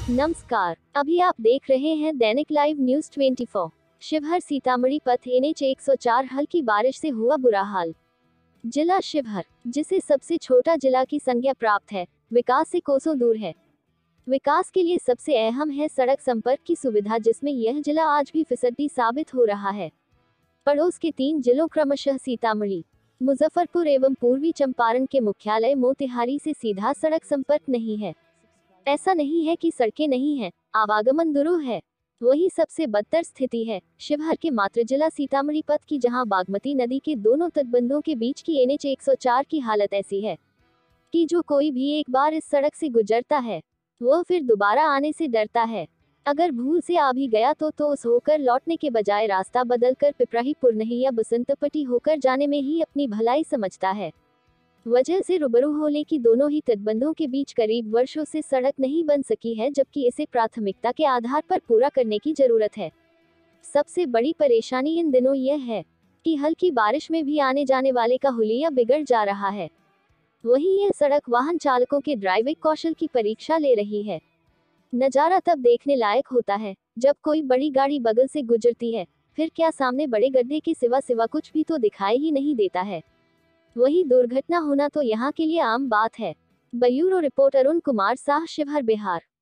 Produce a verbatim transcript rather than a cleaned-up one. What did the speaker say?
नमस्कार, अभी आप देख रहे हैं दैनिक लाइव न्यूज चौबीस। शिवहर सीतामढ़ी पथ एन एच एक सौ चार हल्की बारिश से हुआ बुरा हाल। जिला शिवहर, जिसे सबसे छोटा जिला की संज्ञा प्राप्त है, विकास से कोसों दूर है। विकास के लिए सबसे अहम है सड़क संपर्क की सुविधा, जिसमें यह जिला आज भी फिसड्डी साबित हो रहा है। पड़ोस के तीन जिलों क्रमशः सीतामढ़ी, मुजफ्फरपुर एवं पूर्वी चंपारण के मुख्यालय मोतिहारी से सीधा सड़क संपर्क नहीं है। ऐसा नहीं है कि सड़कें नहीं हैं, आवागमन दुरूह है। वही सबसे बदतर स्थिति है शिवहर के मातृ जिला सीतामढ़ी पथ की, जहां बागमती नदी के दोनों तटबंधों के बीच की एन एच एक सौ चार की हालत ऐसी है कि जो कोई भी एक बार इस सड़क से गुजरता है, वह फिर दोबारा आने से डरता है। अगर भूल से आ भी गया तो तो उस होकर लौटने के बजाय रास्ता बदलकर पिपराही पुरनही या बसंतपट्टी होकर जाने में ही अपनी भलाई समझता है। वजह से रूबरू होने की दोनों ही तटबंधों के बीच करीब वर्षों से सड़क नहीं बन सकी है, जबकि इसे प्राथमिकता के आधार पर पूरा करने की जरूरत है। सबसे बड़ी परेशानी इन दिनों यह है कि हल्की बारिश में भी आने जाने वाले का हुलिया बिगड़ जा रहा है। वहीं यह सड़क वाहन चालकों के ड्राइविंग कौशल की परीक्षा ले रही है। नजारा तब देखने लायक होता है जब कोई बड़ी गाड़ी बगल से गुजरती है, फिर क्या सामने बड़े गड्ढे के सिवा सिवा कुछ भी तो दिखाई ही नहीं देता है। वही दुर्घटना होना तो यहाँ के लिए आम बात है। Bureau report Arun Kumar Sah, Shivhar, Bihar.